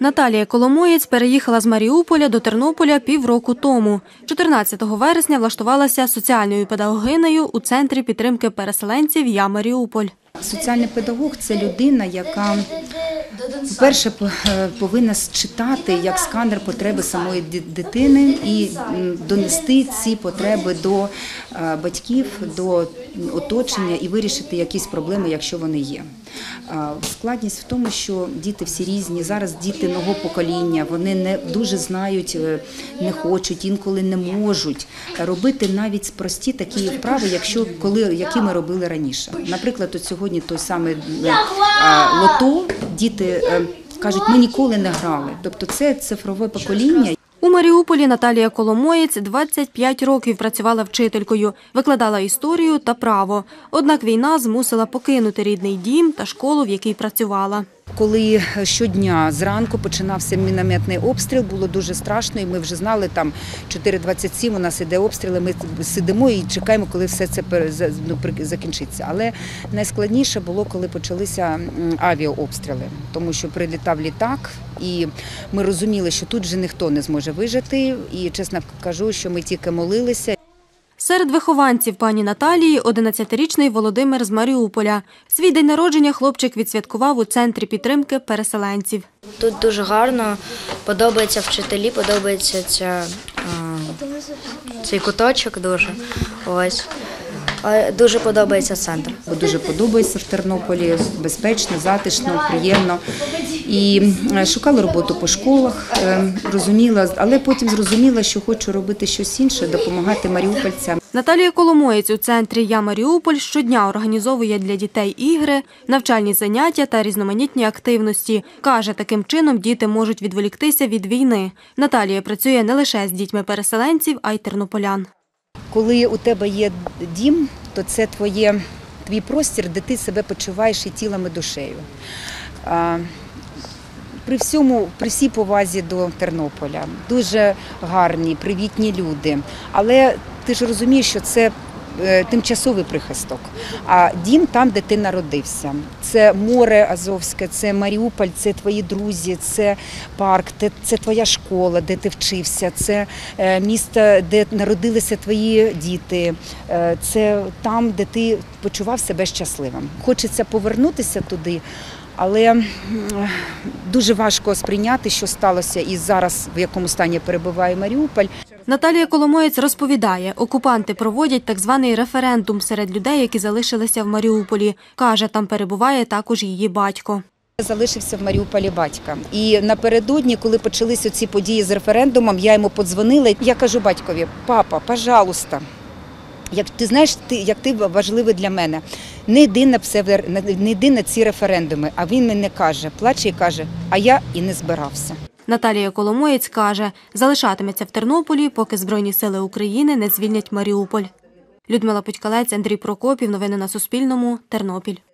Наталія Коломоєць переїхала з Маріуполя до Тернополя півроку тому. 14 вересня влаштувалася соціальною педагогинею у Центрі підтримки переселенців «Я Маріуполь». Соціальний педагог – це людина, яка, по-перше, повинна читати як сканер потреби самої дитини і донести ці потреби до батьків, до оточення і вирішити якісь проблеми, якщо вони є. Складність в тому, що діти всі різні, зараз діти нового покоління, вони не дуже знають, не хочуть, інколи не можуть робити навіть прості такі вправи, які ми робили раніше. Наприклад, от сьогодні той самий лото, діти кажуть, ми ніколи не грали. Тобто це цифрове покоління. У Маріуполі Наталія Коломоєць 25 років працювала вчителькою, викладала історію та право. Однак війна змусила покинути рідний дім та школу, в якій працювала. Коли щодня зранку починався мінометний обстріл, було дуже страшно, і ми вже знали, там 4:27 у нас іде обстріли, ми сидимо і чекаємо, коли все це закінчиться. Але найскладніше було, коли почалися авіаобстріли, тому що прилітав літак, і ми розуміли, що тут вже ніхто не зможе вижити, і чесно кажу, що ми тільки молилися. Серед вихованців пані Наталії – 11-річний Володимир з Маріуполя. Свій день народження хлопчик відсвяткував у Центрі підтримки переселенців. Тут дуже гарно, подобаються вчителі, подобається цей куточок дуже. Ось. Дуже подобається центр. Дуже подобається в Тернополі, безпечно, затишно, приємно. І шукала роботу по школах, розуміла, але потім зрозуміла, що хочу робити щось інше, допомагати маріупольцям. Наталія Коломоєць у Центрі «Я Маріуполь» щодня організовує для дітей ігри, навчальні заняття та різноманітні активності. Каже, таким чином діти можуть відволіктися від війни. Наталія працює не лише з дітьми переселенців, а й тернополян. Коли у тебе є дім, то це твій простір, де ти себе почуваєш і тілом, і душею. При всій повазі до Тернополя, дуже гарні, привітні люди, але ти ж розумієш, що це тимчасовий прихисток, а дім там, де ти народився. Це море Азовське, це Маріуполь, це твої друзі, це парк, це твоя школа, де ти вчився, це місто, де народилися твої діти, це там, де ти почував себе щасливим. Хочеться повернутися туди, але дуже важко сприйняти, що сталося і зараз, в якому стані перебуває Маріуполь. Наталія Коломоєць розповідає, окупанти проводять так званий референдум серед людей, які залишилися в Маріуполі. Каже, там перебуває також її батько. Залишився в Маріуполі батька. І напередодні, коли почалися ці події з референдумом, я йому подзвонила. Я кажу батькові: папа, пожалуйста, ти знаєш, як ти важливий для мене, не йди на ці референдуми. А він мені каже, плаче і каже, а я і не збирався. Наталія Коломоєць каже, залишатиметься в Тернополі, поки Збройні сили України не звільнять Маріуполь. Людмила Путькалець, Андрій Прокопів. Новини на Суспільному. Тернопіль.